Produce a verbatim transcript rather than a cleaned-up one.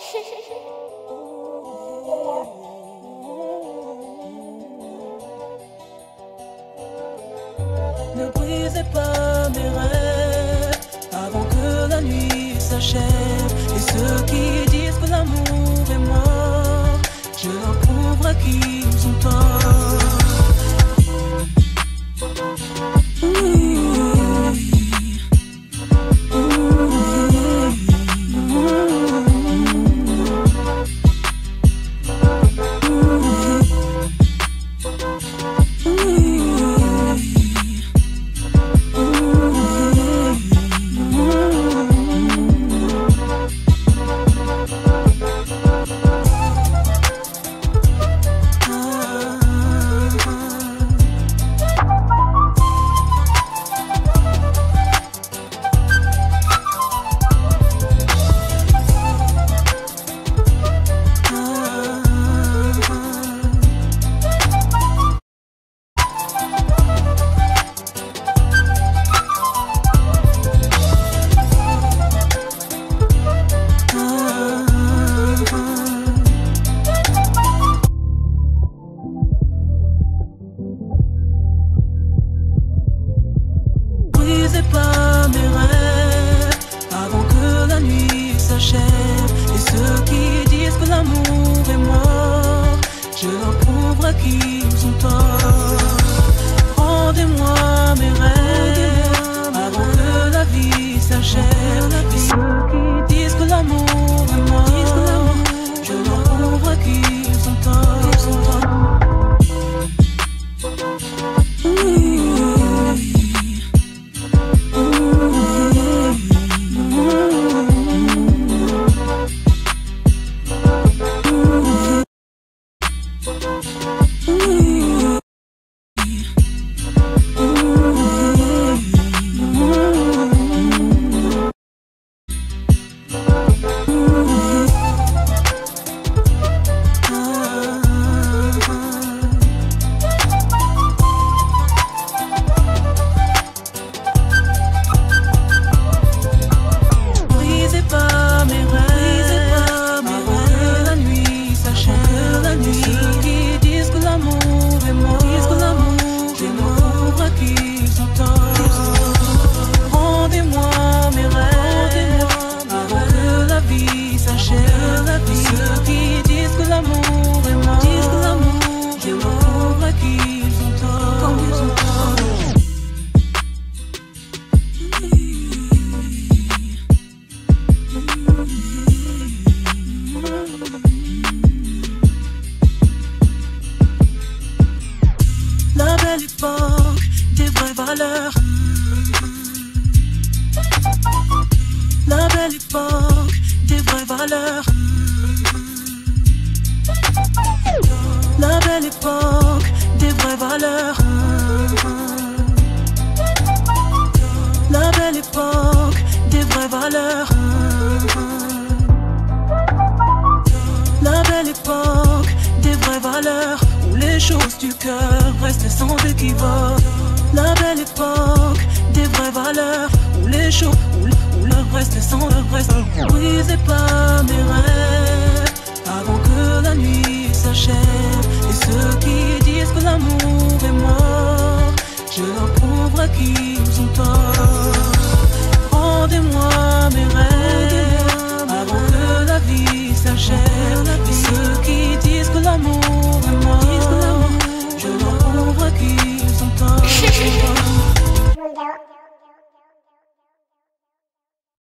Ne brisez pas mes rêves avant que la nuit s'achève. Et ceux qui disent que l'amour est mort, je leur prouverai qu'ils ont tort. Brisez pas mes rêves avant que la nuit s'achève. Et ceux qui disent que l'amour est mort, je leur prouverai qu'ils ont tort. Rendez-moi mes rêves avant que la vie s'achève. Et ceux qui disent que l'amour est mort, je leur prouverai qu'ils ont tort. La belle époque des vraies valeurs. La belle époque des vraies valeurs. La belle époque des vraies valeurs. La belle époque des vraies valeurs. La belle époque des vraies valeurs, où les choses du cœur restent sans équivoque. La belle époque des vraies valeurs, où les choses, où, où le reste sans le reste. Brisez pas mes rêves avant que la nuit s'achève. Et ceux qui disent que l'amour est mort, je leur prouverai qu'ils ont tort.